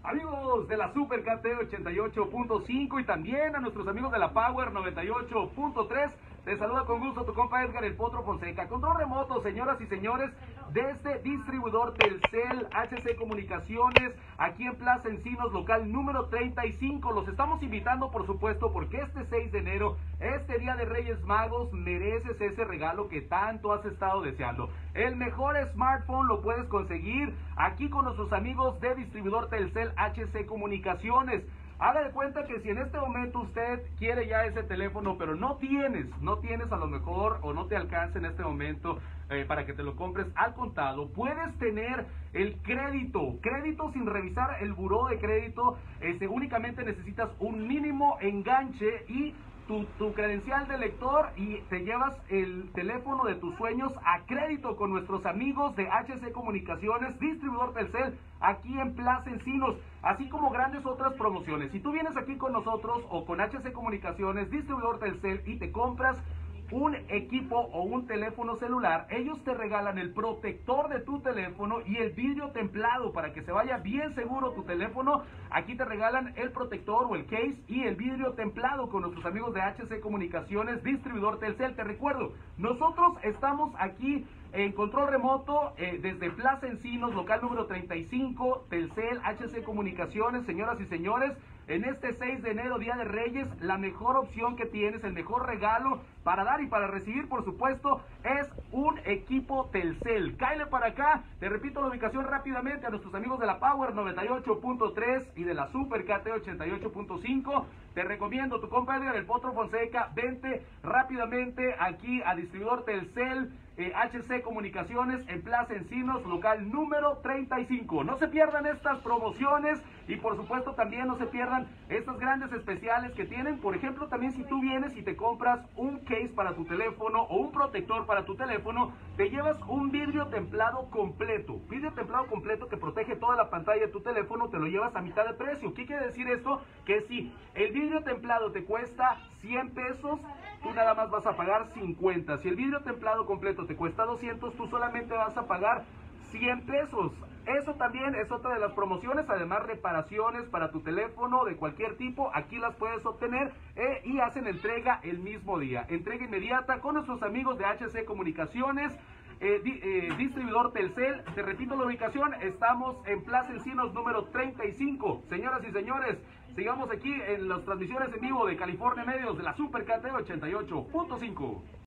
Amigos de la Super KT 88.5 y también a nuestros amigos de la Power 98.3, te saluda con gusto tu compa Edgar el Potro Fonseca. Control remoto, señoras y señores, desde distribuidor Telcel HC Comunicaciones, aquí en Plaza Encinos, local número 35. Los estamos invitando, por supuesto, porque este 6 de enero, este Día de Reyes Magos, mereces ese regalo que tanto has estado deseando. El mejor smartphone lo puedes conseguir aquí con nuestros amigos de distribuidor Telcel HC Comunicaciones. Haga de cuenta que si en este momento usted quiere ya ese teléfono, pero no tienes a lo mejor o no te alcanza en este momento para que te lo compres al contado, puedes tener el crédito sin revisar el buró de crédito. Únicamente necesitas un mínimo enganche y tu credencial de lector y te llevas el teléfono de tus sueños a crédito con nuestros amigos de HC Comunicaciones, distribuidor Telcel, aquí en Plaza Encinos, así como grandes otras promociones. Si tú vienes aquí con nosotros o con HC Comunicaciones, distribuidor Telcel, y te compras un equipo o un teléfono celular, ellos te regalan el protector de tu teléfono y el vidrio templado para que se vaya bien seguro tu teléfono. Aquí te regalan el protector o el case y el vidrio templado con nuestros amigos de HC Comunicaciones, distribuidor Telcel. Te recuerdo, nosotros estamos aquí en control remoto desde Plaza Encinos, local número 35, Telcel HC Comunicaciones. Señoras y señores, en este 6 de enero, Día de Reyes, la mejor opción que tienes, el mejor regalo para dar y para recibir, por supuesto, es un equipo Telcel. Cáele para acá. Te repito la ubicación rápidamente a nuestros amigos de la Power 98.3 y de la Super KT 88.5. Te recomiendo, tu compa Edgar el Potro Fonseca, vente rápidamente aquí a distribuidor Telcel HC Comunicaciones en Plaza Encinos, local número 35. No se pierdan estas promociones y por supuesto también no se pierdan estos grandes especiales que tienen. Por ejemplo, también si tú vienes y te compras un case para tu teléfono o un protector para tu teléfono, te llevas un vidrio templado completo. Vidrio templado completo que protege toda la pantalla de tu teléfono, te lo llevas a mitad de precio. ¿Qué quiere decir esto? Que si el vidrio templado te cuesta 100 pesos, tú nada más vas a pagar 50. Si el vidrio templado completo te cuesta 200, tú solamente vas a pagar 100 pesos. Eso también es otra de las promociones. Además, reparaciones para tu teléfono de cualquier tipo, aquí las puedes obtener y hacen entrega el mismo día. Entrega inmediata con nuestros amigos de HC Comunicaciones, distribuidor Telcel. Te repito la ubicación, estamos en Plaza Encinos número 35. Señoras y señores, sigamos aquí en las transmisiones en vivo de California Medios de la Super KT 88.5.